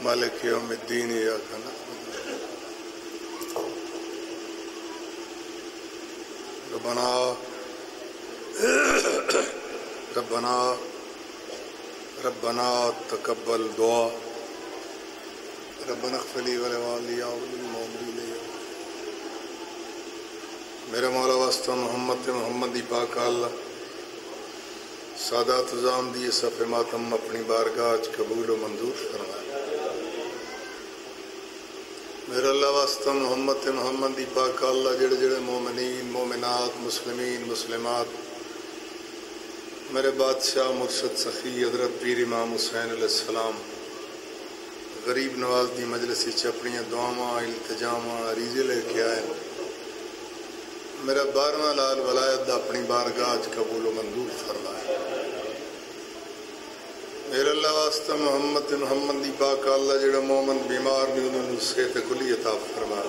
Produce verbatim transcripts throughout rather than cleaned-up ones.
مالک یوم الدین ایاک نعبد ربنا ربنا ربنا تقبل دعا ربنا اغفر لي ولوالدي وللمؤمنين میرے مولا واسطہ محمد محمد دی پاک اللہ سادات زام دی صف ماتم اپنی بارگاہ قبول و منظور فرمائے میرے اللہ واسطہ محمد محمد دی پاک اللہ جڑے جڑے مومنین مومنات مسلمین مسلمات میرے بادشاہ مرشد سخی حضرت پیر امام حسین علیہ السلام غریب نواز دی مجلسی چپڑیاں دعاواں التجاماں عریضے لے کے آئے میرا بارہواں لال ولایت دا اپنی بارگاہ قبول و منظور فرمائے میرے اللہ واسطہ محمد محمد دی پاک اللہ جڑا مومن بیمار نے انہوں نے صحت کلی عطا فرمائے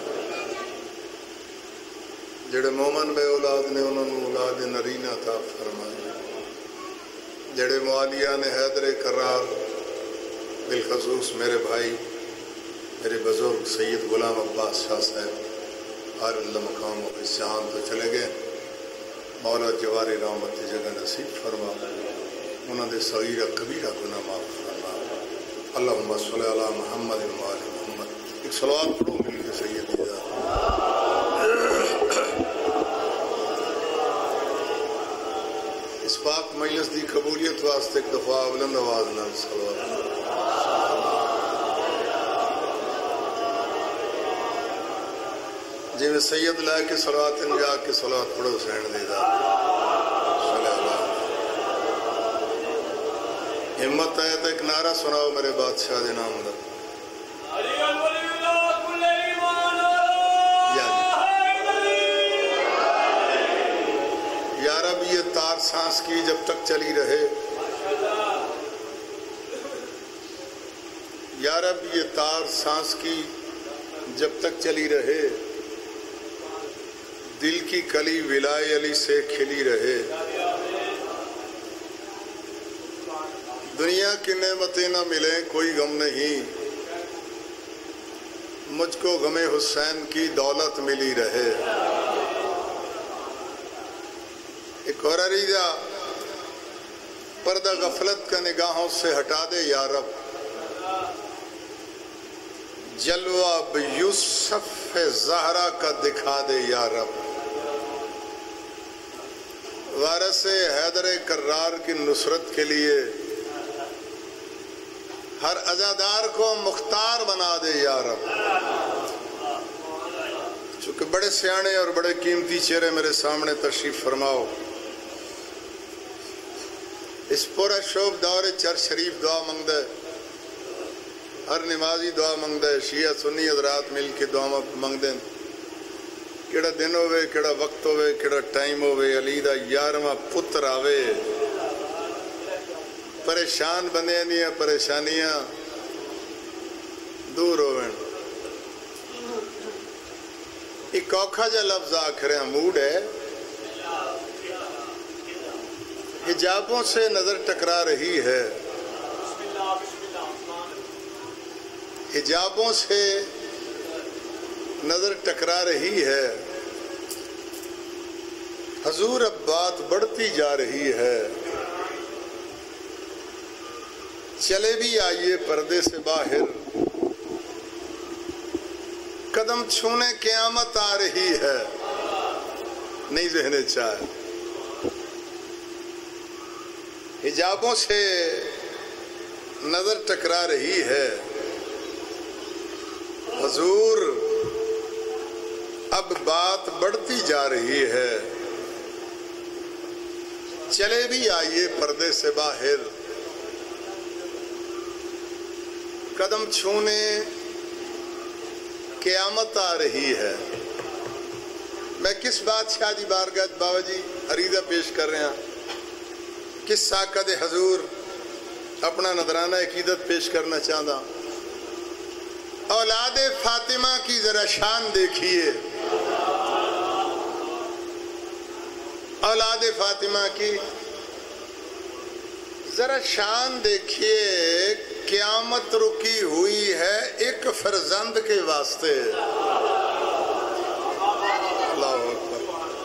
جڑے مومن بے اولاد نے انہوں نے اولاد نرینہ عطا فرمائے جڑے معالیہ نے حیدر کرار بالخصوص میرے بھائی میرے بزرگ سید غلام عباس شاہ صاحب ہر اللہ مقام و جہان تو چلے گئے مولا جواری رحمت جگہ نصیب فرما انہوں نے صغیرہ کبیرہ گناہ معاف فرما اللہم صلی علی محمد و آل محمد ایک صلوات پڑھو مل کے سید دیدہ اس پاک مجلس دی قبولیت واسطے ایک دفعہ بلند آواز نال صلوات جی میں سید لائے کے صلوات انجا کے صلوات پڑھو حسین دیدہ صلی اللہ ہمت ہے تو ایک نعرہ سناؤ میرے بادشاہ دے نام دا یا رب یہ تار سانس کی جب تک چلی رہے یا رب یہ تار سانس کی جب تک چلی رہے دل کی کلی ولائے علی سے کھلی رہے دنیا کی نعمتیں نہ ملیں کوئی غم نہیں مجھ کو غم حسین کی دولت ملی رہے ایک اور عریضہ پردہ غفلت کا نگاہوں سے ہٹا دے یا رب جلوہ بیوسف زہرا کا دکھا دے یا رب وارث حیدر کرار کی نصرت کے لیے ہر عزادار کو مختار بنا دے یا رب چونکہ بڑے سیانے اور بڑے قیمتی چہرے میرے سامنے تشریف فرماؤ اس پورا شوب دور چر شریف دعا منگ دے ہر نمازی دعا منگ دے شیعہ سنی حضرات مل کے دعا منگ دیں کیڑا دن ہوئے کیڑا وقت ہوئے کیڑا ٹائم ہوئے علی دا یارواں پتر آوے پریشان بندے دیا پریشانیاں دور ہوئے ایک اوکھا جا لفظ آخر موڈ ہے حجابوں سے نظر ٹکرا رہی ہے حجابوں سے نظر ٹکرا رہی ہے حضور اب بات بڑھتی جا رہی ہے چلے بھی آئیے پردے سے باہر قدم چھونے قیامت آ رہی ہے نہیں ذہن چاہے حجابوں سے نظر ٹکرا رہی ہے حضور اب بات بڑھتی جا رہی ہے چلے بھی آئیے پردے سے باہر قدم چھونے قیامت آ رہی ہے میں کس بادشاہ دی بارگاہ بابا جی عریضہ پیش کر رہے ہیں کس ساقت حضور اپنا نذرانہ عقیدت پیش کرنا چاہتا اولاد فاطمہ کی ذرا شان دیکھیے اولاد فاطمہ کی ذرا شان دیکھیے قیامت قیامت رکی ہوئی ہے ایک فرزند کے واسطے. اللہ اکبر.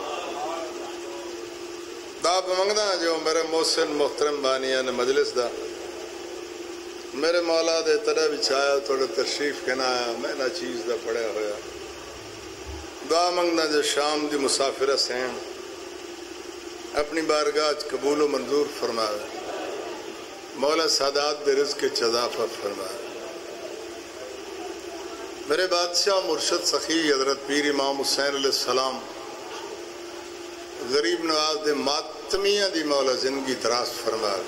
داب منگنا جو میرے محسن محترم بانیاں نے مجلس دا میرے مولا دے تڑے بچھایا تھوڑے تشریف کہنا آیا میں نہ چیز دا پڑھیا ہویا. دعا منگنا جو شام دی مسافرہ سین اپنی بارگاہ قبول و منظور فرمائے. مولا سادات دے رزق اضافہ فرمائے. میرے بادشاہ مرشد سخی حضرت پیر امام حسین علیہ السلام غریب نواز دے ماتمیہ دی مولا زندگی دراز فرمائے.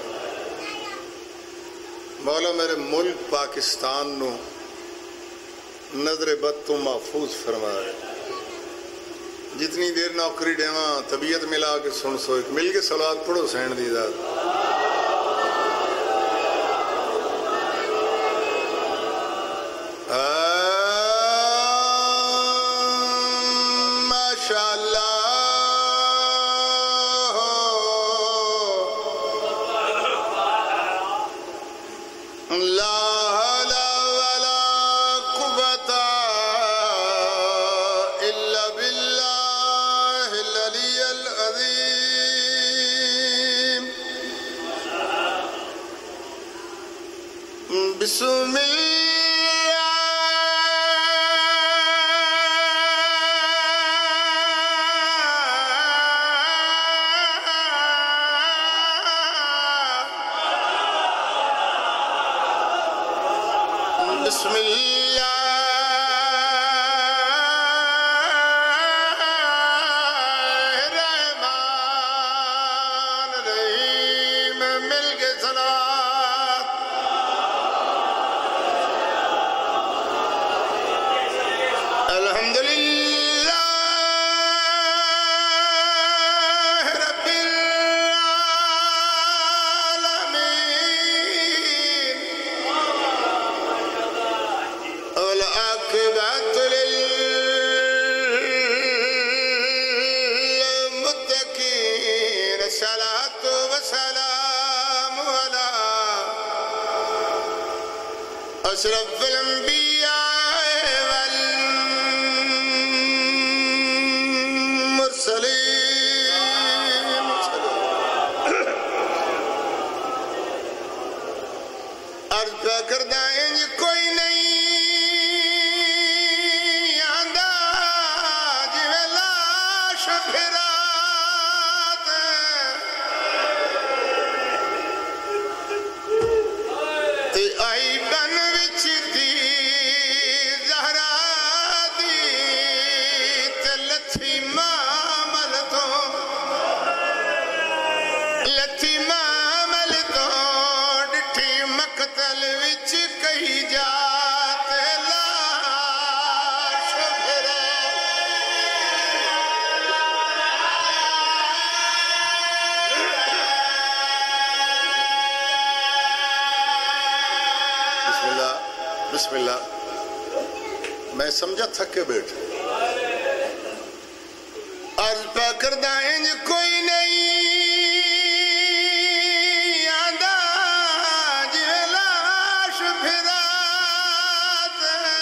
مولا میرے ملک پاکستان نو نظر بد تو محفوظ فرمائے. جتنی دیر نوکری ڈیواں طبیعت ملا کے سن سو ایک مل کے صلوات پڑھو سین دی ذات. ماشاء اللہ بسم اللہ بسم اللہ الرحمن الرحیم. مل کے سنا أشرف الأنبياء والمرسلين. عرض پہ کردہ انج کوئی نہیں آندہ جویں لاش پھرات تے آئی بن بسم اللہ. میں سمجھا تھکے بیٹھے. عرض پہ کردہ انج کوئی نہیں آندہ جویں لاش پھرات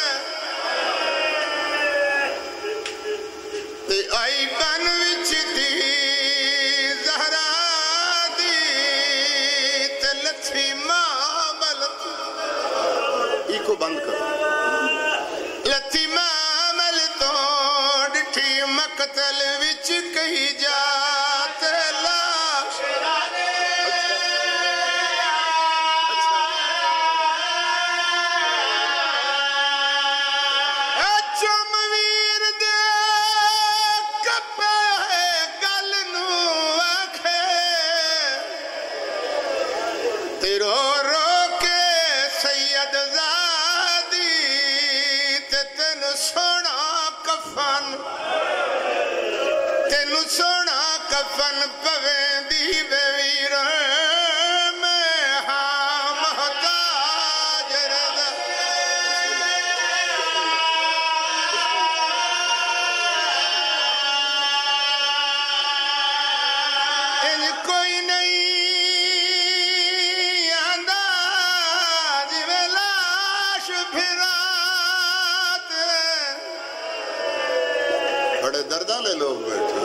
تے آئی بن وچ دی زہرا دی تے لتھی ماں ملت کو بند کرو. لتی معامل تو ڈٹھی مقتل وچ کہی جات لاش چم ویر دے کپے گل نو آکھے تیرو رو کے سید سونا کفن تینو سونا کفن پویں دی بے ویر میں ہاں محتاج رضا. ان کوئی نہیں آندہ جویں لاش پھرات بڑے دردہ لے لوگ بیٹھا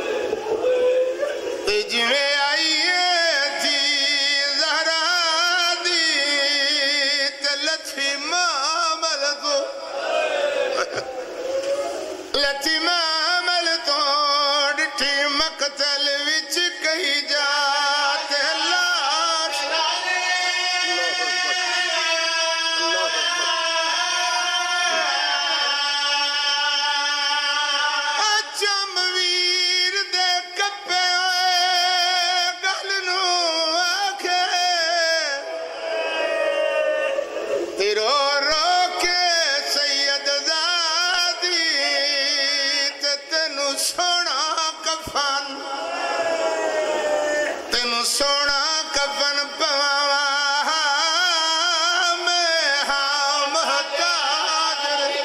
جویں آئیے تھی زہرا دی تے لطفی معامل تو لطفی معامل تو ڈٹھی مقتل وچ کہی جاتے لاش اچم ویر دے کپے گل نو آکھے رو رو کے سید زادی تے تینو سونا کفن تینو سونا کفن پواوا میں ہاں محتاج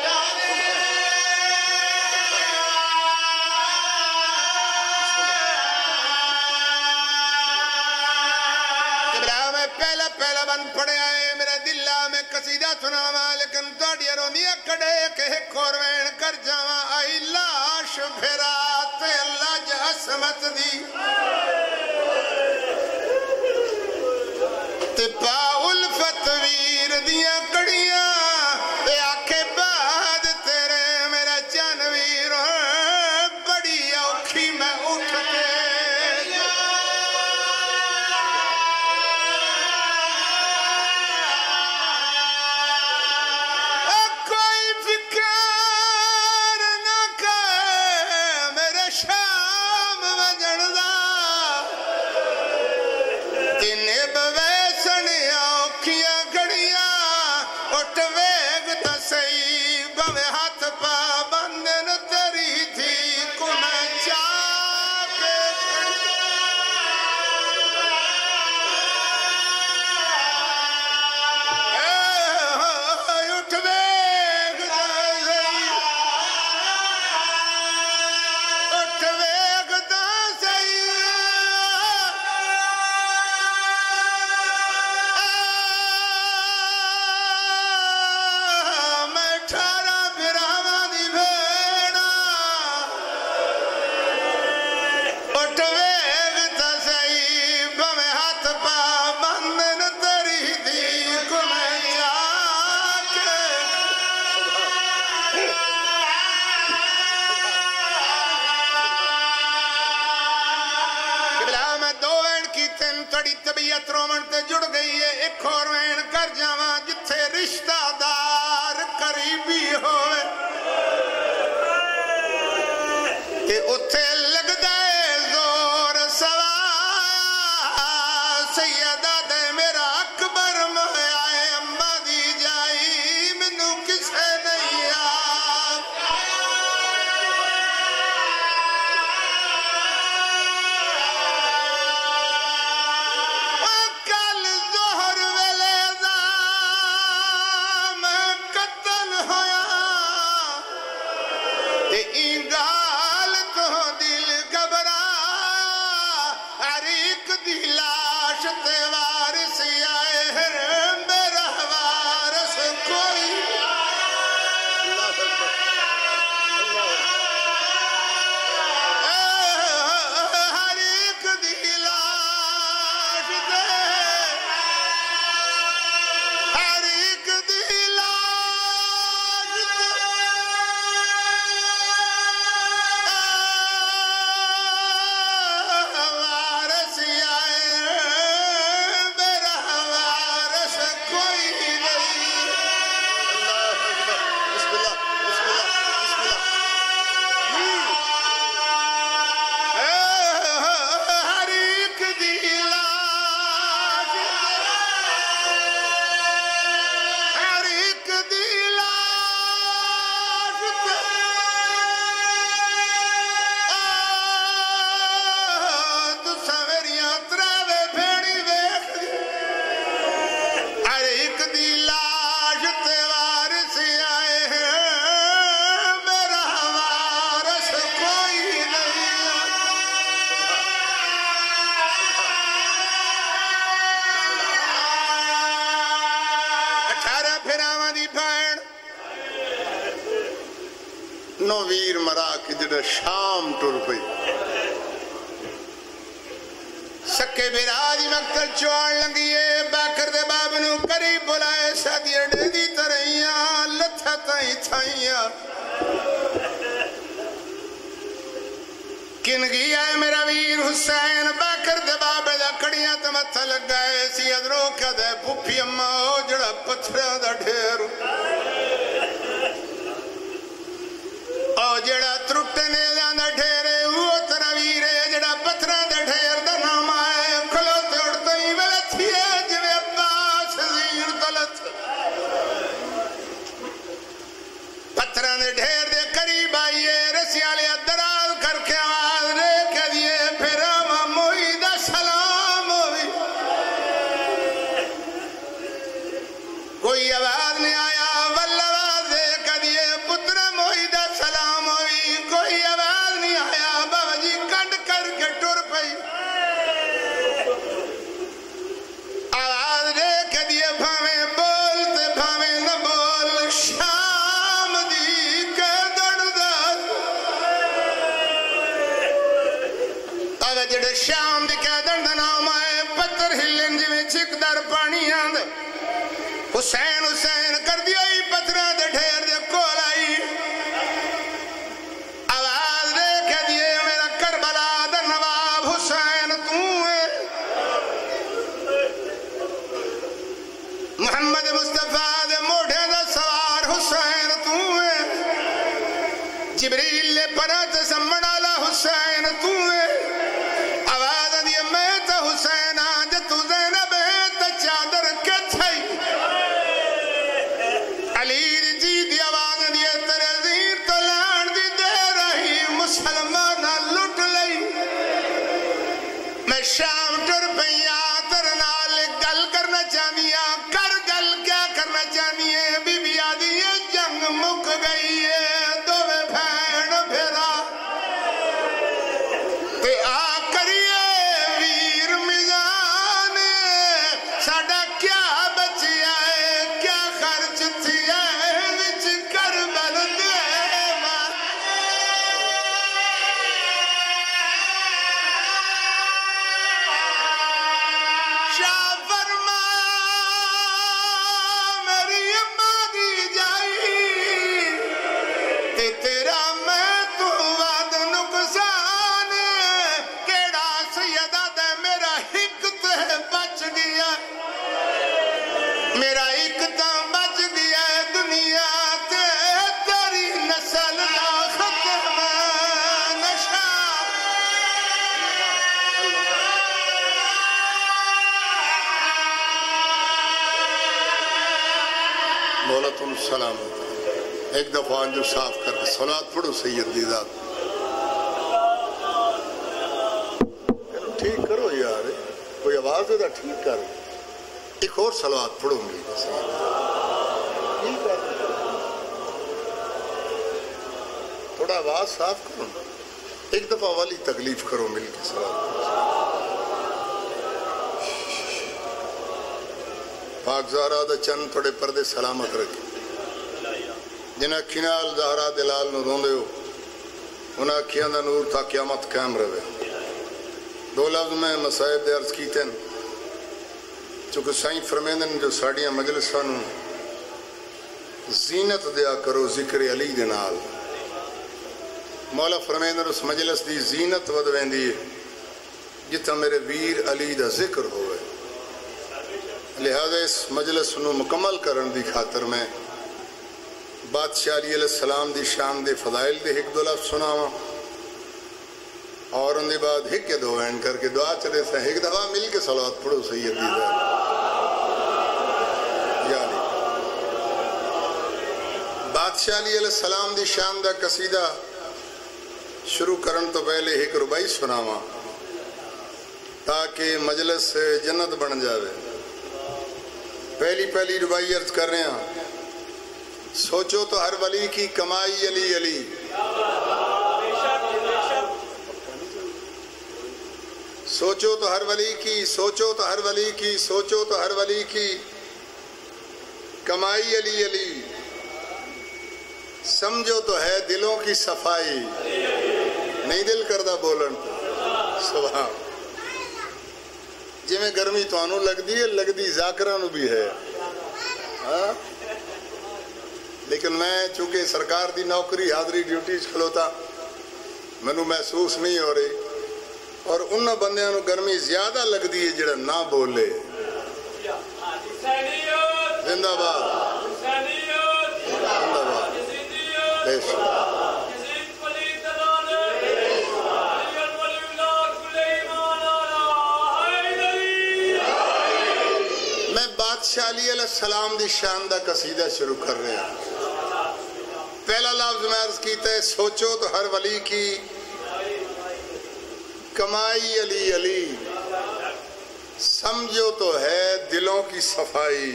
ابراہیم میں پہلا پہلا بند پڑے آئے میرے دلہ میں قصیدہ سناوا لیکن توڑیا رونیا کڑے کہ کوروین کر جاوا آئی لاش پھرات اللہ جا عصمت دی تے پا الفت ویر دیا کڑیاں تے آکھے بعد تیرے میرا چانویر بڑی اوکھی میں اٹھ کے کوئی فکر نہ کر میرے شام وجن دا تینے بویسن اوکھیاں گھڑیاں پھراواں دی بھین نو ویر مرا کی جڑا شام ٹر پئی سکے بھرا دی مقتل چوان لنگیے باکر دے باب نو قریب بلائے شادی اڈے دی ترہیاں لتھا تائیں تھائیاں کنگی آئے میرا ویر حسین باکر دے بابے دا کڑیاں تے متھا لگائے سی ادرو کیا دے پھپھی اماں او جڑا پتھرا دا ڈھیر او جڑا ترکتے نے دا ڈھیرے او ترا ویرے جڑا پتھرا دا ڈھیر دا نام آئے کھلوتے اڑتے ہی ولت ہی ہے جوے عباس زیر دلت پتھرا دے ڈھیر دے قریب آئیے رسیالے دراز کر کے آواز رے کہ دیئے پھر آمہ موئی دا سلام ہوئی کوئی آواز نہیں آیا والآواز دے کہ دیئے پتر موئی دا سلام ہوئی کوئی آواز نہیں آیا بابا جی کنڈ کر کے ٹر پئی آواز دے کہ دیئے بھامیں بولتے بھامیں نہ بول شام دی کے دڑ دا آوے جڑے شام دی کے دڑ دا نام آئے پتر ہلن جی میں چک در پانی آند حسین حسین کر دیا ہی پترہ دے ڈھیر دے کول آئی آواز دے کہ دیئے میرا کربلا دا نواب حسین تو ہے محمد مصطفیٰ دے موڑے دا سوار حسین تو ہے جبریل لے پناہ سمن آلا حسین تو ہے آواز دیئے میں تا حسین آج تو زینب ہے تا چادر کے تھائی علی جی دی آواز دیئے ترے زیر تو لان دی دے رہی مسلمانہ لٹ لئی میں شام ٹر پہیا ترنال گل کرنا چاہنیا کر گل کیا کرنا چاہنیے بی بی آدھیے جنگ مک گئی ہے دوے بھین بھیرا تے آ کریے ویر میزان ساڑا کیا بچیا ہے کیا خرچ تھیا ہے وچ کربل دے ماں شاہ فرما میری اماں دی جائی تے تیرا میں تو وعد نقصان کیڑا سیدہ دے میرا ہک تے بچ گیا میرا ایک تاں بچ گیا ہے دنیا تے تیری نسل دا ختم نشا مولا تم سلام ایک دفعہ انجو صاف کر کے صلوات پڑھو سید دی ذات ٹھیک کرو یار کوئی آواز ہے دا ٹھیک کرو ایک اور صلوات پڑھو ملی ٹھیک ہے تھوڑا آواز صاف کرو ایک دفعہ والی تکلیف کرو مل کے صلوات پاک زہرہ دا چند تھوڑے پردے سلامت رکھے جنہ کھنال زہرہ دلال نو روندے ہو انہا کھیاں دا نور تا قیامت قائم رہے دو لفظ میں مسائب دے عرض کیتے ہیں چونکہ سائیں فرمیندن جو ساڑیاں مجلسہ نو زینت دیا کرو ذکر علی دنال مولا فرمیندن اس مجلس دی زینت ودوین دی جتا میرے ویر علی دا ذکر ہوئے لہذا اس مجلس نو مکمل کرن دی خاطر میں بادشاہ علی علیہ السلام دی شان دے فضائل دے ایک دو لفظ سناواں اور ان دے بعد ایک کے دو وین کر کے دعا چلے سے ایک دفعہ مل کے صلوات پڑھو سید دی ذات یا علی بادشاہ علی علیہ السلام دی شان دا قصیدہ شروع کرن تو پہلے ایک ربائی سناواں تاکہ مجلس جنت بن جاوے پہلی پہلی ربائی عرض کر رہے ہیں سوچو تو ہر ولی کی کمائی علی علی سوچو تو ہر ولی کی سوچو تو ہر ولی کی سوچو تو ہر ولی کی کمائی علی علی سمجھو تو ہے دلوں کی صفائی نہیں دل کردہ بولن سبحان جی میں گرمی تو آنو لگ دی ہے لگ دی ذاکرانو بھی ہے ہاں لیکن میں چونکہ سرکار دی نوکری حاضری ڈیوٹیز کھلوتا منو محسوس نہیں ہو رہی اور ان بندیاں نو گرمی زیادہ لگ دی ہے جڑا نہ بولے زندہ باد زندہ باد بے شک میں بادشاہ علی علیہ السلام دی شاندہ قصیدہ شروع کر رہے ہیں پہلا لفظ میں عرض کیتا ہے سوچو تو ہر ولی کی کمائی علی علی سمجھو تو ہے دلوں کی صفائی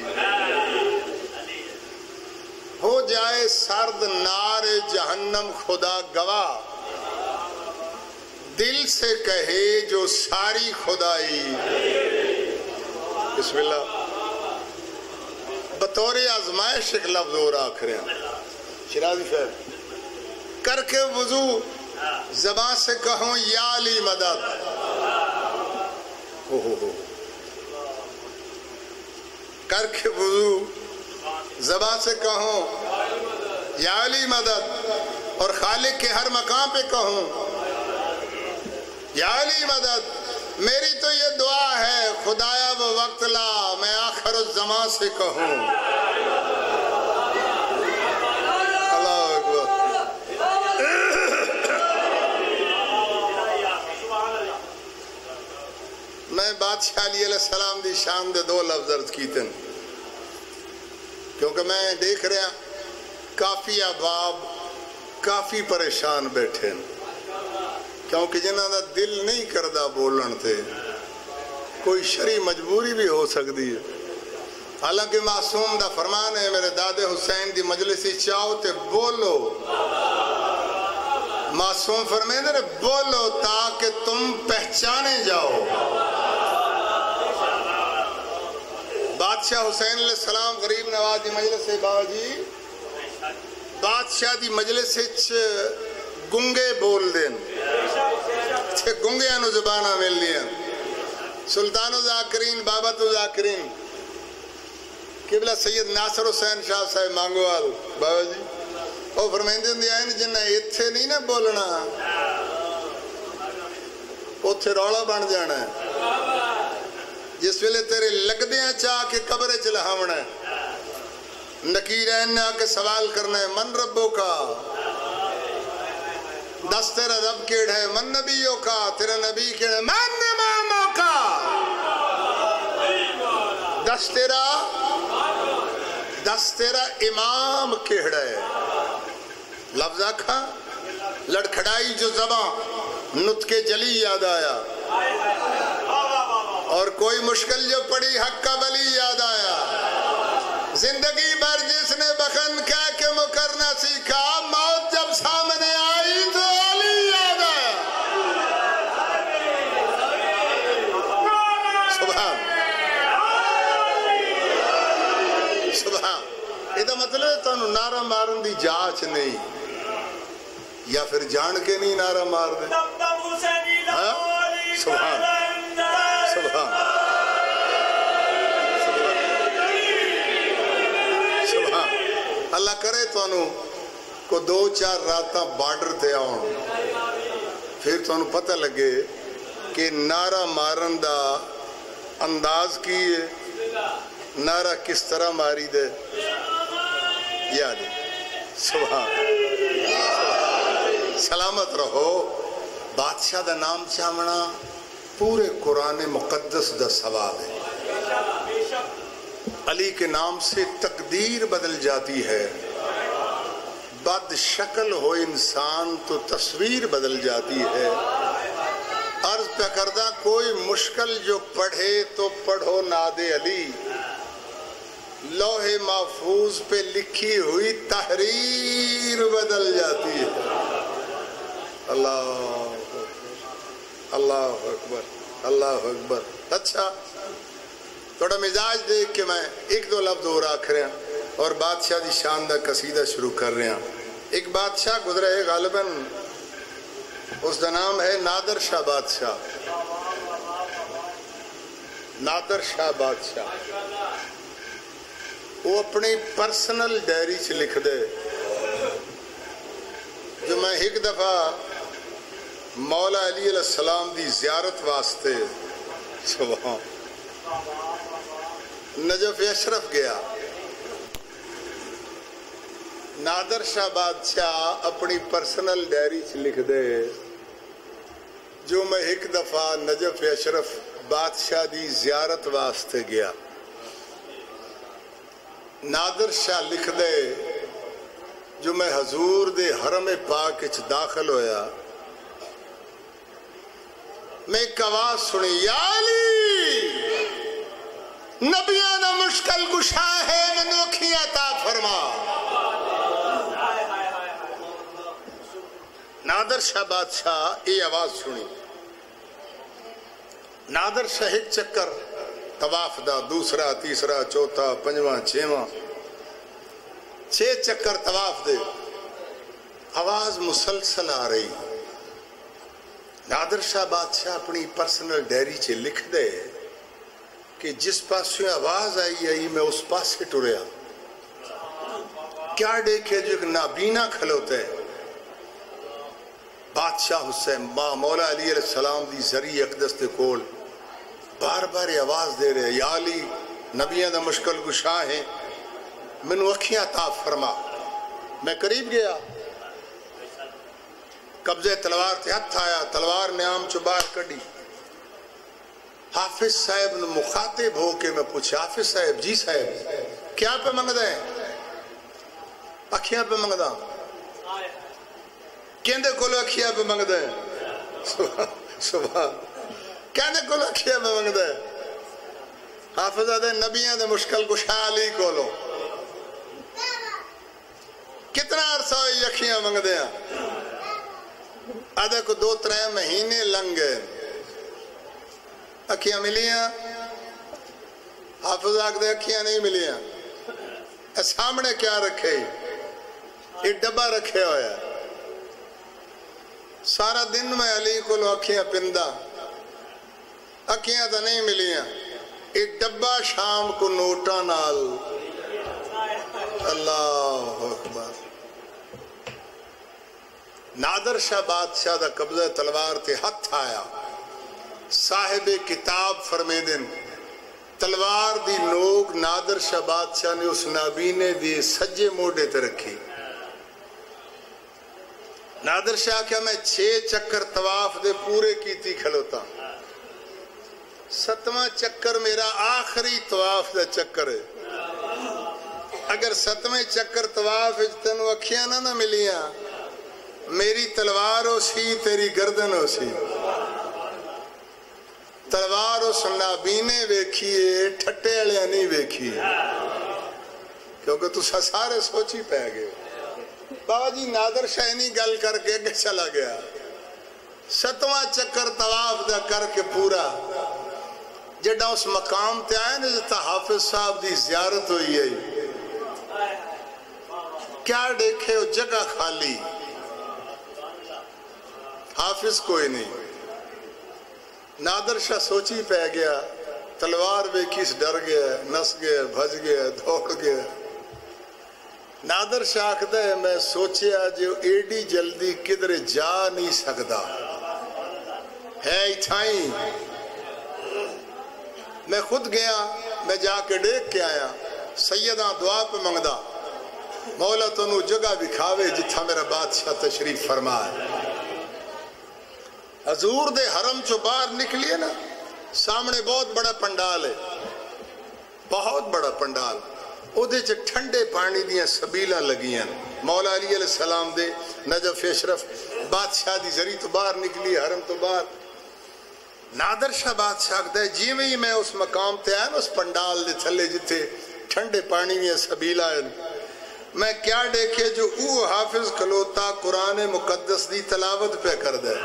ہو جائے سرد نار جہنم خدا گواہ دل سے کہے جو ساری خدائی بسم اللہ بطور آزمائش ایک لفظ اور آخر ہیں شرازی صاحب کر کے وضو زبان سے کہوں یا علی مدد ہو ہو ہو کر کے وضو زبان سے کہوں یا علی مدد اور خالق کے ہر مقام پہ کہوں یا علی مدد میری تو یہ دعا ہے خدایا وہ وقت لا میں آخر الزمان سے کہوں اللہ اکبر میں بادشاہ علی علیہ السلام دی شان دے دو لفظ عرض کیتے ہیں کیونکہ میں دیکھ رہا کافی احباب کافی پریشان بیٹھے ہیں کیونکہ جنہاں دا دل نہیں کردہ بولن تھے کوئی شرعی مجبوری بھی ہو سکتی ہے حالانکہ معصوم دا فرمان ہے میرے دادے حسین دی مجلسی چاہو تے بولو معصوم فرمائے دے بولو تاکہ تم پہچانے جاؤ بادشاہ حسین علیہ السلام غریب نواز دی مجلس سے بابا جی بادشاہ دی مجلس سے گنگے بول دین چھے گنگے انو زبانہ مل لیا سلطان و ذاکرین بابا تو ذاکرین قبلہ سید ناصر حسین شاہ صاحب مانگوال بابا جی وہ فرمائندے دیا ہے جنہ اتھے نہیں نہ بولنا اتھے روڑا بن جانا ہے جس ویلے تیرے لگ دیاں چاہ کے قبرے چلہ ہمنا ہے نکیر ایننے آکے سوال کرنا ہے من ربوں کا دس تیرا رب کیڑ ہے من نبیوں کا تیرا نبی کیڑ ہے من اماموں کا دس تیرا دس تیرا امام کیڑ ہے لفظ آکھا لڑکھڑائی جو زبان نطق جلی یاد آیا اور کوئی مشکل جو پڑی حق کا ولی یاد آیا زندگی بھر جس نے بخن کہہ کے مکرنا سیکھا موت جب سامنے آئی تو علی یاد آیا سبحان سبحان یہ مطلب ہے تانوں نعرہ مارن دی جاچ نہیں یا پھر جان کے نہیں نعرہ مار دے سبحان سبحان سبحان اللہ کرے تو انہوں کو دو چار راتاں بارڈر تے آؤں پھر تو انہوں پتہ لگے کہ نعرہ مارن دا انداز کی ہے نعرہ کس طرح ماری دے یاد سبحان سلامت رہو بادشاہ دا نام چامنا پورے قرآن مقدس دا سوال ہے علی کے نام سے تقدیر بدل جاتی ہے بد شکل ہو انسان تو تصویر بدل جاتی ہے عرض پہ کردہ کوئی مشکل جو پڑھے تو پڑھو ناد علی لوح محفوظ پہ لکھی ہوئی تحریر بدل جاتی ہے اللہ اللہ اکبر اللہ اکبر اچھا تھوڑا مزاج دیکھ کے میں ایک دو لفظ اور آخر ہیں اور بادشاہ دی شان دا قصیدہ شروع کر رہے ہیں. ایک بادشاہ گزرا ہے غالباً اس دا نام ہے نادر شاہ بادشاہ. نادر شاہ بادشاہ وہ اپنی پرسنل ڈائری چ لکھ دے جو میں ایک دفعہ مولا علی علیہ السلام دی زیارت واسطے سبحان نجف اشرف گیا. نادر شاہ بادشاہ اپنی پرسنل ڈائری چ لکھ دے جو میں ایک دفعہ نجف اشرف بادشاہ دی زیارت واسطے گیا. نادر شاہ لکھ دے جو میں حضور دے حرم پاک وچ داخل ہویا میں ایک آواز سنی یا علی نبیاں دا مشکل کشا ہے منوکھی عطا فرما. نادر شاہ بادشاہ یہ آواز سنی. نادر شاہ ایک چکر طواف دا دوسرا تیسرا چوتھا پنجواں چھواں چھ چکر طواف دے آواز مسلسل آ رہی. نادر شاہ بادشاہ اپنی پرسنل ڈائری چ لکھ دے کہ جس پاسوں آواز آئی آئی میں اس پاسے ٹریا. کیا دیکھے جو ایک نابینا کھلوتے بادشاہ حسین مولا علی علیہ السلام دی ذریع اقدس دے کول بار بار آواز دے رہے یا علی نبیاں دا مشکل کشا ہیں منو اکھیاں عطا فرما. میں قریب گیا قبضے تلوار تے ہاتھ آیا تلوار نے عام چو باہر کڑی. حافظ صاحب نے مخاطب ہو کے میں پوچھا حافظ صاحب جی صاحب کیا پہ منگ دیں اکھیاں پہ منگ دیں کہندے کولو اکھیاں پہ منگ دیں سبحان کہندے کولو اکھیاں پہ منگ دیں. حافظ آدھے نبیاں دے مشکل کشا علی کولو کتنا عرصہ ہوئی اکھیاں منگ دیں آدھے کو دو ترے مہینے لنگ گئے اکھیاں ملیاں. حافظ آکھ دے اکھیاں نہیں ملیاں. سامنے کیا رکھے یہ ڈبہ رکھے ہویا سارا دن میں علی کو لو اکھیاں پندہ اکھیاں تو نہیں ملیاں. یہ ڈبہ شام کو نوٹا نال اللہ اکبر. نادر شاہ بادشاہ دا قبضہ تلوار تے ہتھ آیا صاحب کتاب فرمیدن تلوار دی نوک نادر شاہ بادشاہ نے اس نابینے دی سجے موڑے تے رکھی. نادر شاہ کیا میں چھ چکر طواف دے پورے کیتی کھلوتا ستواں چکر میرا آخری طواف دا چکر ہے. اگر ستویں چکر طواف تینوں اکھیاں نہ نہ ملیاں میری تلوار ہو سی تیری گردن ہو سی. تلوار اس نابینے ویکھیے ٹھٹے علیہ نہیں ویکھیے کیونکہ تو سارے سوچی پہ گئے. بابا جی نادر شاہ نہیں گل کر کے اگے چلا گیا ستواں چکر طواف دا کر کے پورا جڑا اس مقام تے آئے نا جتا حافظ صاحب دی زیارت ہوئی ہے کیا دیکھے وہ جگہ خالی حافظ کوئی نہیں. نادر شاہ سوچی پہ گیا تلوار بے کس ڈر گیا نس گیا بھج گیا دوڑ گیا. نادر شاہ کہتا ہے میں سوچیا جو ایڈی جلدی کدھر جا نہیں سکتا ہے اتھائیں. میں خود گیا میں جا کے دیکھ کے آیا سیداں دعا پہ منگدا مولا تنو جگہ بکھاوے جتھا میرا بادشاہ تشریف فرمائے. حضور دے حرم چو باہر نکلیے نا سامنے بہت بڑا پنڈال ہے بہت بڑا پنڈال اودے چ ٹھنڈے پانی دیاں سبیلاں لگیاں. مولا علی علیہ السلام دے نجف اشرف بادشاہ دی ذریعہ تو باہر نکلی حرم تو باہر. نادر شاہ بادشاہ کہتا ہے جی میں میں اس مقام تے آیا نا اس پنڈال دے تھلے جتے ٹھنڈے پانی دیاں سبیلاں میں کیا دیکھے جو او حافظ کلوتا قرآن مقدس دی تلاوت پہ کر دے.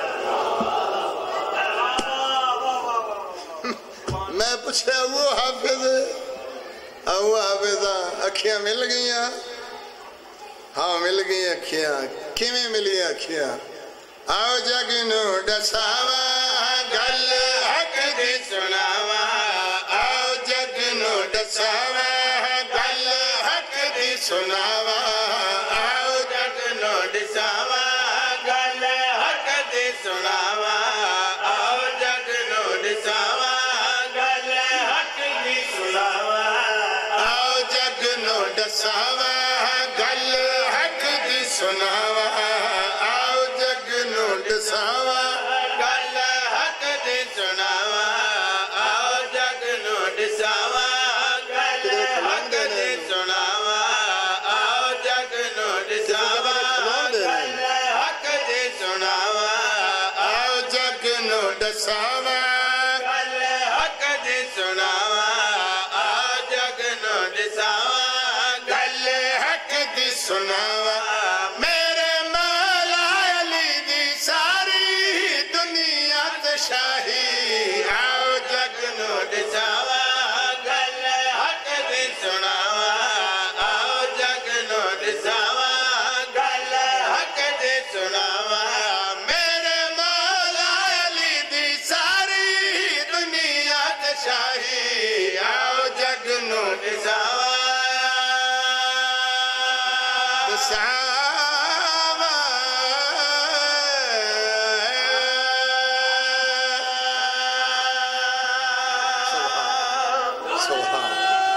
میں پوچھا وہ حافظ ہے آؤ حافظہ اکھیاں مل گئیاں ہاں مل گئی اکھیاں کیویں ملی اکھیاں آؤ جگ نو دساوا گل حق دی سناوا آؤ جگ نو دساوا گل حق دی سناوا آؤ جگ نو دساوا گل حق دی سناوا آؤ جگ نو دساوا گل حق دی سناوا آؤ جگ نو دساوا گل حق دی سناوا آؤ جگ نو دساوا گل حق دی سناوا آؤ جگ نو دساوا گل حق دی سناوا آؤ جگ نو دساوا گل حق دی سناوا آؤ جگ نو دساوا گل حق دی سناوا آؤ جگ نو دساوا گل حق دی سناوا میرے مولا علی دی ساری دنیا تے شاہی آؤ جگ نو دساوا گل حق دی سناوا آؤ جگ نو دساوا گل حق دی سناوا میرے مولا علی دی ساری دنیا تے شاہی آؤ جگ نو دساوا دساوا سبحان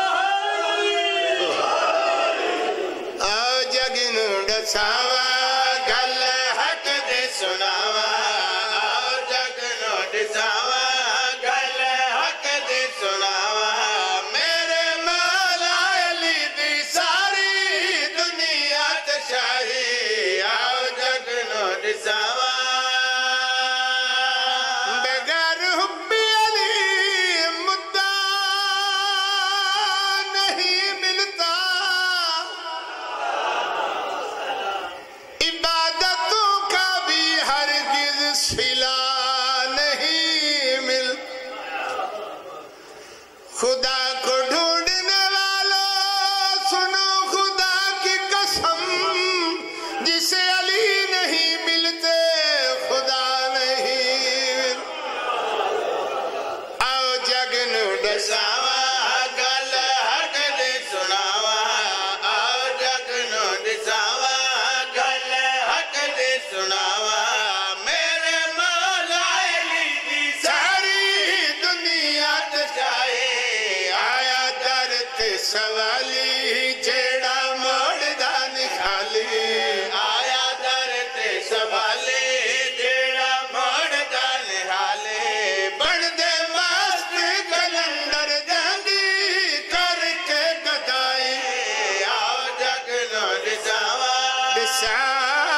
آؤ جگ نو دساوا گل حق دی سناوا آؤ جگ نو دساوا گل حق دی سناوا میرے مولا علی دی ساری دنیا تے شاہی آؤ جگ نو دساوا بغیر حب علی مدعا نہیں ملتا عبادتوں کا بھی ہرگز صلہ نہیں مل خدا کو ڈھونڈنے والوں سنو خدا کی قسم جسے علی نہیں ملتے خدا نہیں مل آؤ جگ نو دساوا گل حق دی سناوا آؤ جگ نو دساوا گل حق دی سناوا میرے مولا علی دی ساری دنیا تے شاہی آیا در تے سوالی جیڑا موڑ دا نکھالی آیا در تے سوالی جیڑا موڑ دا نکھالی بڑھ دے مست کلندر جاندی کر کے گدائی آؤ جگ نو دساوا دساوا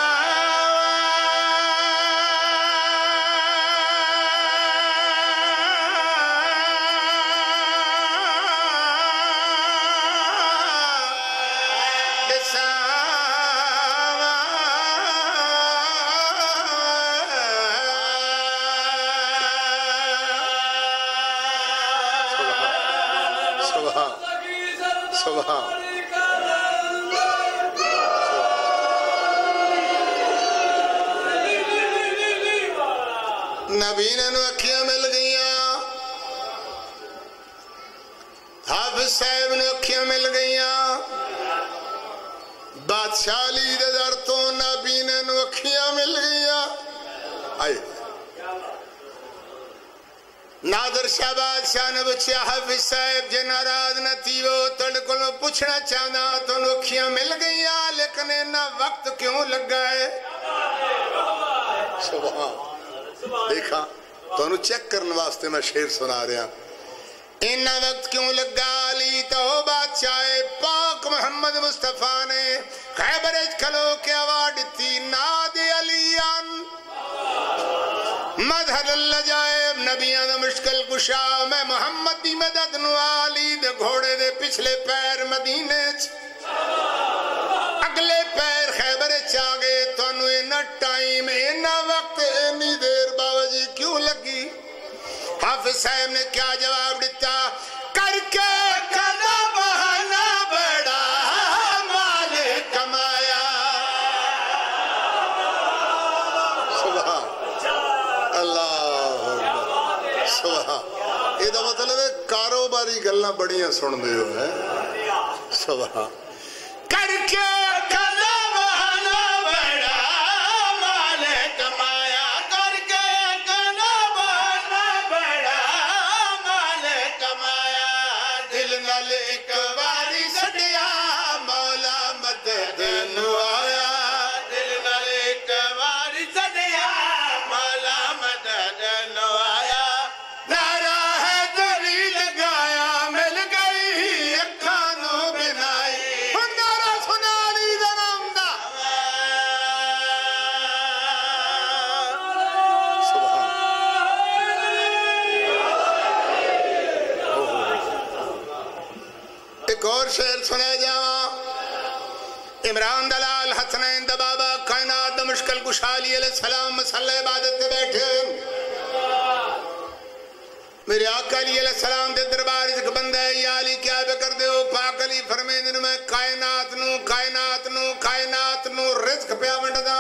سبحان نبی نو اکھیاں مل گئیاں حافظ صاحب نے اکھیاں مل گئیاں بادشاہ علی دے در تو نبی نو اکھیاں مل گئیاں آئے نادر شاہ بادشاہ نے بچیا حافظ صاحب جے ناراض نہ تھی وہ تڑ کو پوچھنا چاہنا تو اکھیاں مل گئیاں لیکن اینا وقت کیوں لگا ہے سبحان دیکھا تو انہوں چیک کرنے واسطے میں شعر سنا رہا اینا وقت کیوں لگا علی تو بادشاہ پاک محمد مصطفیٰ نے خیبرج کھلو کے آوارڈ تھی ناد علیان مدھر اللہ جائے نبیان دا مشکل کشا میں محمد دی مدد نوالی دے گھوڑے دے پچھلے پیر مدینے اگلے پیر خیبر چاگے تو انہوں اینا ٹائم اینا وقت اینی دیر بابا جی کیوں لگی حافظ صاحب نے کیا جواب دیتا کر کے قدم دی گلنا بڑیاں سن دے ہو ہے سبحان کر کے کلا بہانا بڑا مال کمایا کر کے کلا بہانا بڑا مال کمایا دل نال ایک واری سڑیا مولا مدد نو آیا دل نال ایک واری سڑیا مولا مدد نو آیا نعرہ ہے دری لگایا مل گئی اکھانوں بنائی نعرہ سنا لی درم دا سبحان ایک اور شعر سنے جاواں عمران دلال حسنین دا بابا کائنات دا مشکل کشالی علیہ السلام مسئلہ عبادت تے بیٹھے میرے آقا علیہ السلام دے دربار اس بندہ ہے یا علی کیا بے کر دے ہو پاک علی فرمین دن میں کائنات نو کائنات نو کائنات نو رزق پیا منڈ دا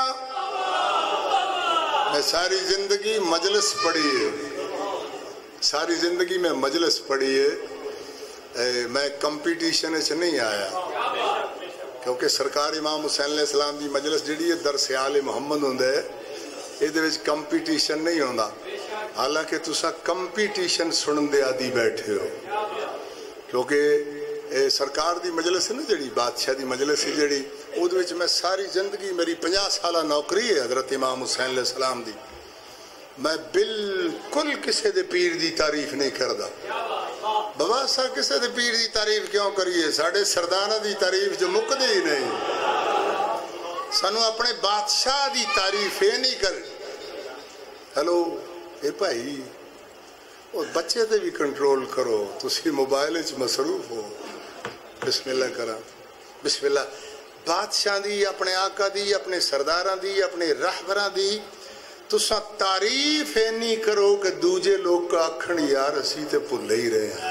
میں ساری زندگی مجلس پڑھی ہے ساری زندگی میں مجلس پڑھی ہے میں کمپیٹیشن سے نہیں آیا کیونکہ سرکار امام حسین علیہ السلام دی مجلس جڑی ہے درس آل محمد ہوندے یہ دے وچ کمپیٹیشن نہیں ہوندا حالانکہ تسا کمپیٹیشن سنن دے آدھی بیٹھے ہو کیونکہ سرکار دی مجلس ہے نا جڑی بادشاہ دی مجلس ہے جڑی او دے وچ میں ساری زندگی میری پنجاہ سالہ نوکری ہے حضرت امام حسین علیہ السلام دی میں بالکل کسے دے پیر دی تعریف نہیں کردا بابا سا کسے دے پیر دی تعریف کیوں کریے ساڑھے سردانہ دی تعریف جو مقدی ہی نہیں سانو اپنے بادشاہ دی تعریف ہے نہیں کر ہلو اے بھائی بچے تے بھی کنٹرول کرو تسی موبائل اچ مصروف ہو بسم اللہ کرا بسم اللہ بادشاہ دی اپنے آقا دی اپنے سرداراں دی اپنے رہبراں دی تسا تعریف ہے نہیں کرو کہ دوجے لوگ کا اکھن یار اسی تے پھلے ہی رہے ہیں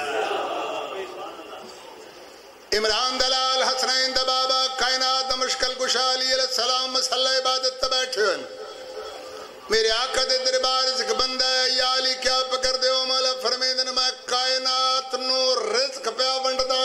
عمران دلال حسنین دا بابا کائنات دا مشکل کشا علیہ السلام مسئلہ عبادت تا بیٹھے ہیں میرے آقا دے دربار سے بندہ ہے یا علی کیا پکر دے ہو مولا فرمیدن میں کائنات نو رزق پیا ونڈدا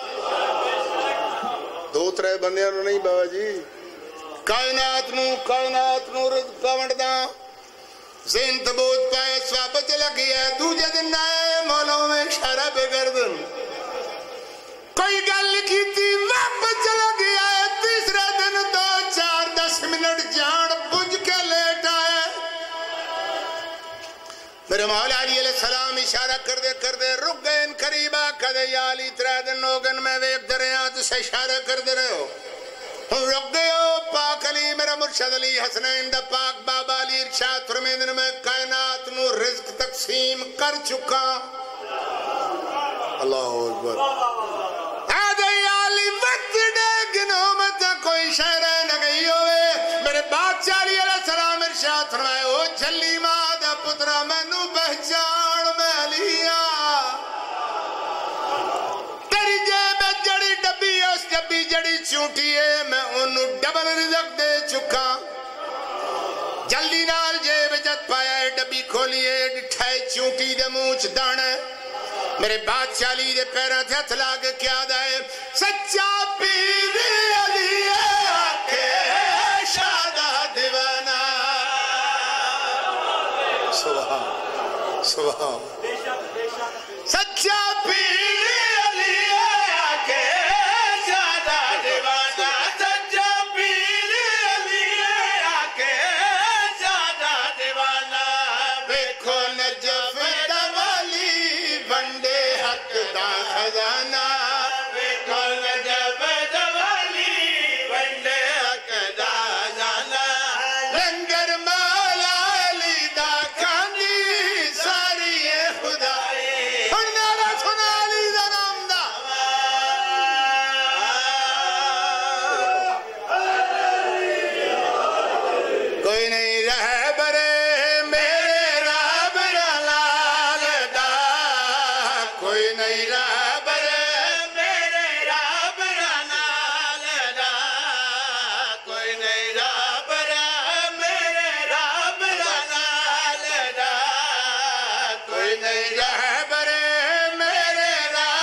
دو ترے بندیاں نو نہیں بابا جی کائنات نو کائنات نو رزق پیا ونڈدا زین تبوت پائے سوابت لگی ہے دوجہ دن آئے مولوں میں اشارہ بے گردن کوئی گل کی تھی واپس چلا گیا ہے تیسرے دن دو چار دس منٹ جان بجھ کے لیٹ آئے میرے مولا علی علیہ السلام اشارہ کر دے کر دے رک گئے ان قریبا کدے یا علی ترے دن ہوگن میں ویک دریا تو سے اشارہ کر دے رہے ہو ہم رک گئے ہو پاک علی میرا مرشد علی حسنین دا پاک بابا علی ارشاد فرمیدن میں کائنات نو رزق تقسیم کر چکا اللہ اکبر آدھے علی وقت دے گنوں میں تا کوئی شہرہ نہ گئی ہوئے میرے بادشاہ علی علیہ السلام ارشاد فرمائے او جھلی ماں دا پترہ میں نو پہچان میں علیہ تیری جیب جڑی ڈبی ہے اس ڈبی جڑی چونٹی ہے میں انہوں ڈبل رزق دے چکا جلدی نال جیب جت پایا ہے ڈبی کھولیے ڈٹھائے چونٹی دے موچ دانے میرے بادشاہ علی دے پیرہ تھے ہتھ لاغ کیا دائے سچا پیر علی آکھے شادہ دیوانا سبحان سبحان سچا پیر علی آکھے شادہ دیوانا سچا پیر علی آکھے شادہ دیوانا بیکھو نجف دوالی بندے حق دا خزانہ بیکھو نجف دوالی بندے حق دا خزانہ لنگر مولا علی دا کھاندی ساری خدائی پڑھنا رسول علی دا نام دا کوئی نہیں رہ برے میرے رب لال دا کوئی نہیں رہ برے میرے رب لال دا کوئی نہیں رہ برے میرے رب لال دا کوئی نہیں رہ برے میرے رب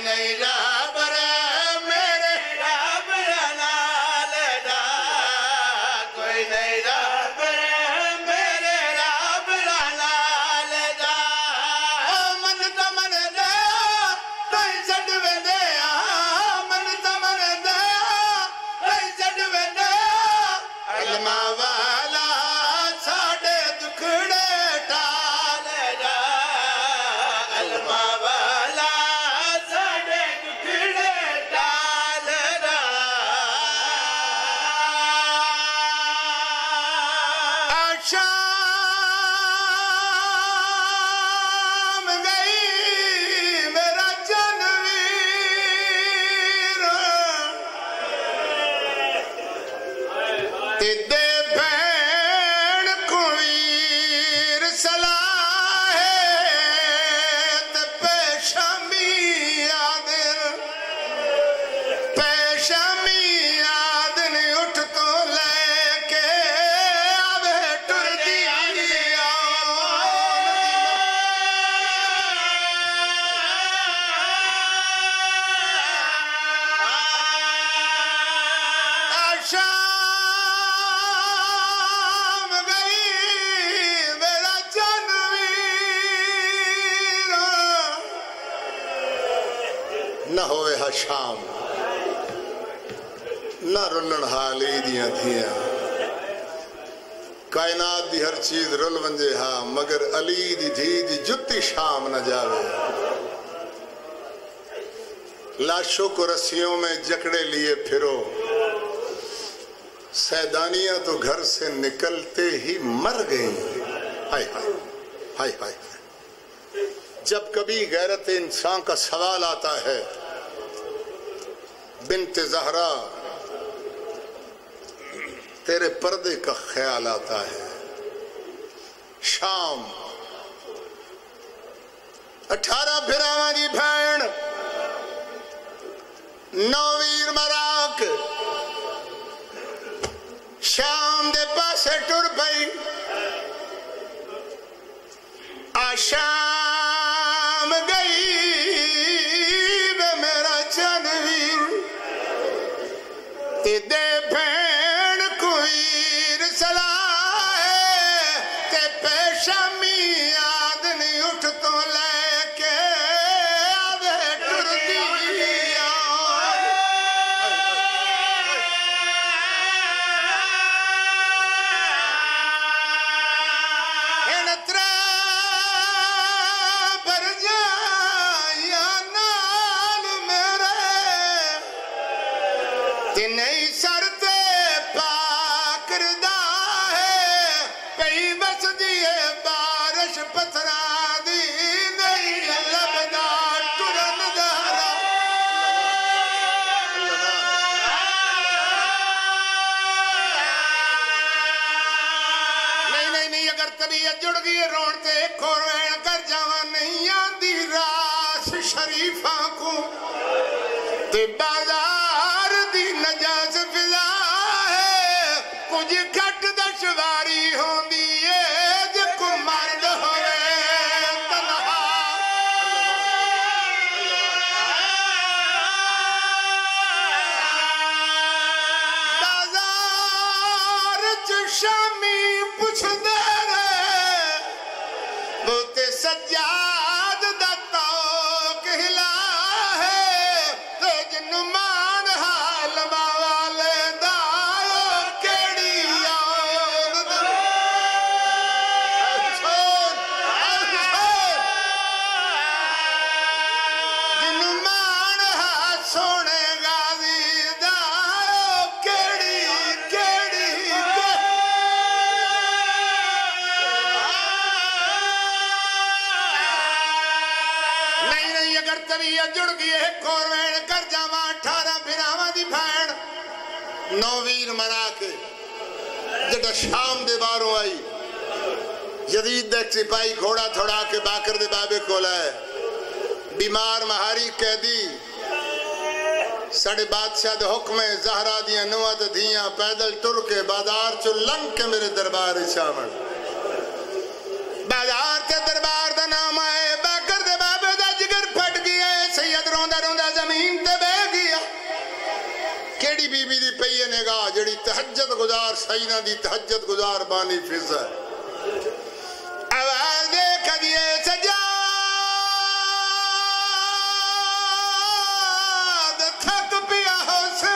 نہیں رب میرے رب نال دا کوئی نہیں رب میرے رب نال دا من تمن دے تئی چھڈ ویندے آ من تمن دے تئی چھڈ ویندے علما والا ساڈے دکھڑے ٹال دا علما والا ساڈے دکھڑے ٹال دا شام گئی میرا جنویر تے دے بھین کو ویر صلاح تے پیشمی آدن پیشمی آدن اٹھ تو لے کے آوے ٹر دیا شام گئی میرا جنویر نہ ہوئے ہا شام نہ رلن حالی دیاں تھیاں کائنات دی ہر چیز رل ونجے ہا مگر علی دی دھی دی جتی شام نہ جاوے لاشوں کو رسیوں میں جکڑے لیے پھرو سیدانیاں تو گھر سے نکلتے ہی مر گئیں ہائے ہائے ہائے ہائے جب کبھی غیرت انسان کا سوال آتا ہے بنت زہرا تیرے پردے کا خیال آتا ہے شام اٹھارہ بھراواں دی بھین نویر مراک شام دے پاسے ٹر پئی آ شام گئی وے میرا جنویر تے دے بھین کوئیر صلاح تے پیشمی آدنی اٹھ تو لے کے آوے ٹر دیا نہیں سر تے پاکردہ ہے پئی بس دیئے بارش پتھرا دی نہیں لبدا ٹرن دارا نہیں نہیں نہیں اگر طبیعت جڑ گئی رون تے کھور وین کر جاواں نہیں آندی راس شریفاں کو تے بازار دی نجاز فضا ہے کچھ گھٹ دشواری ہوندی ہے جب کو مرد ہوئے تنہا بازار چ شامی پوچھ دے رہے وہ تے سجاد دا توق ہلا ہے تے جنمان حال والے دائیو کیڑی آن دا اچھون اچھون جنمان حال سونے غازی دائیو کیڑی کیڑی نہیں نہیں اگر طبیعت جڑ گئی ہے کھوروین کر جاواں اٹھارہ بھراواں دی بھین نویر مرا کے جڑا شام دے باروں آئی جدید دیکھ سپاہی گھوڑا تھوڑا کے باکر دے بابے کھولا ہے بیمار مہاری قیدی سڑے بادشاہ دے حکم زہرا دیاں نوات دیاں پیدل ٹر کے بازار چو لنگ کے میرے دربار شامل بازار تے دربار دا نام آئے باکر دے بابے دا جگر پھٹ گیا ہے سید روندا روندا زمین تے بہ گیا کیڑی بی بی دی پئی نگاہ جڑی تہجد گزار سیدہ دی تہجد گزار بانی فضا آواز دے کدیے سجاد تھک پیا ہو سے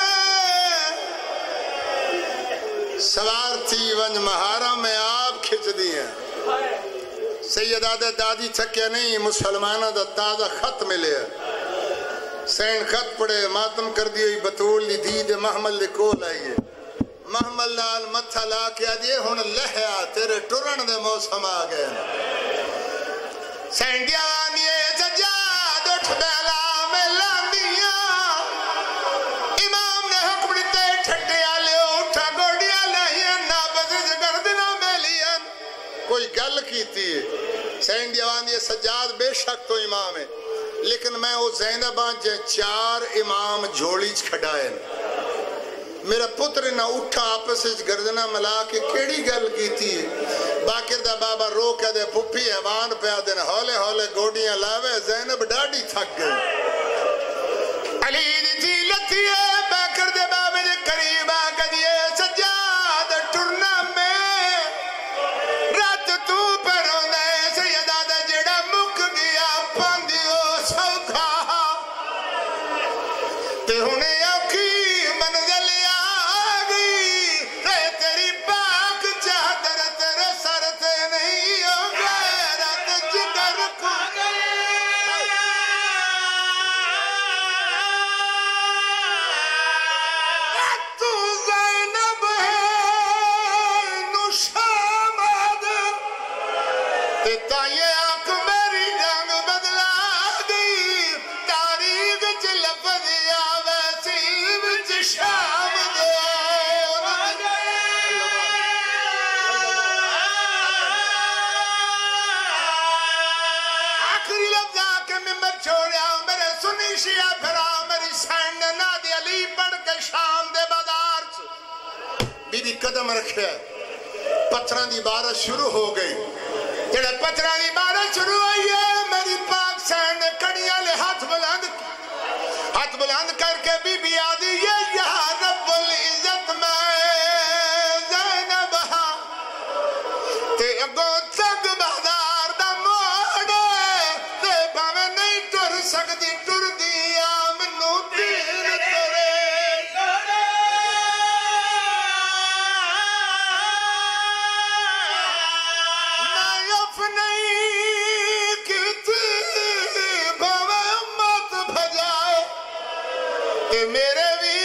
سوار تھی ونج مہارا میں آپ کھچ دیا سیدہ دا دادی تھکیا نہیں مسلمانہ دا تازہ خط ملے سین خط پڑے ماتم کر دیوئی بطول لی دید محمل لکول آئیے محمل لال متھا لا کیا دیئے ہون لہیا تیرے ٹرن دے موسم آگئے سین دیوانیے سجاد اٹھ بیلا میں لاندیاں امام نے حکم دیتے ٹھٹے آلے اٹھا گوڑیا لائیں نابز گردنا میں لیا کوئی گل کی تھی سین دیوانیے سجاد بے شک تو امام ہے لیکن میں وہ زینبان جے چار امام جھوڑی کھڑائیں میرا پتر نہ اٹھا آپس اس گردنا ملا کے کیڑی گل کی تھی باقر دا بابا رو کہہ دے پھپی حیوان پہ دن ہولے ہولے گوڑیاں لاوے زینب ڈاڑی تھک گئی علی دی تھی لتی ہے باقر دے بابے دے قریب آگا دیئے سجاد ٹرنا میں رات تو پر ہونے سیدہ دا جڑا مک گیا پاندیو سوکھا تے ہونے اوکی منزل آگئی رہ تیری پاک چادر تیرے سر تے نہیں ہو غیرت جگر کو تو زینب ہے نشامد تے تائیے آنکھ میری جنگ بدلا دی تاریخ چ لفظ آوے سیب چ شام دے آخری لفظ آکے ممبر چھوڑیا میرے سنی شیعہ پھرا میری سین نے نادی علی پڑھ کے شام دے بازار چ بی بی قدم رکھے پتھران دی بارش شروع ہو گئی جڑے پتھران دی بارش شروع ہوئی ہے میری پاک سین نے کڑیاں لے ہاتھ بلند ہاتھ بلند کر کے بی بی آدھی یہ یا رب العزت میں زینب ہاں تے اگو تک بازار دا موڑے تے باوے نہیں ٹر سکتی ٹر دیا منو دین ترے میں اف نہیں کیتی باوے مت بھجائے کہ میرے بھی